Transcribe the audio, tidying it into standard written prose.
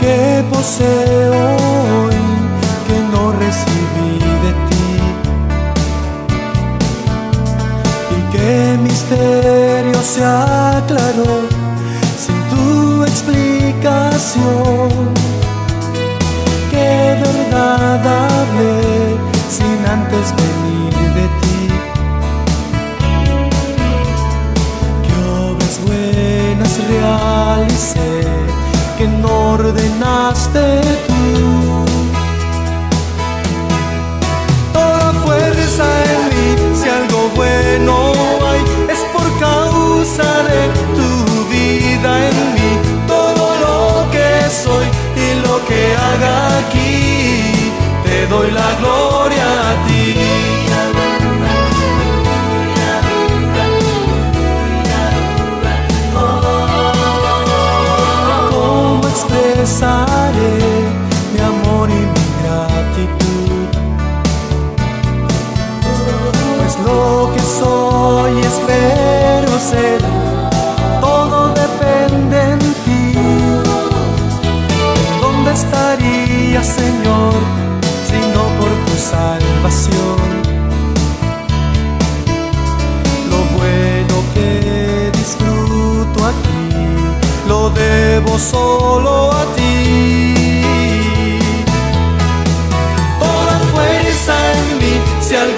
que poseo hoy que no recibí de ti, y qué misterio se aclaró sin tu explicación, qué verdad hablé sin antes venir de ti, qué obras buenas realicé que no ordenaste tú. Toda fuerza en mí, si algo bueno hay, es por causa de tu vida en mí. Todo lo que soy y lo que haga aquí, te doy la gloria a ti. Expresaré mi amor y mi gratitud, pues lo que soy espero ser, todo depende en ti. ¿Dónde estaría, Señor, si no por tu salvación? Lo bueno que disfruto aquí lo debo solo a ti. Toda fuerza en mí, si algo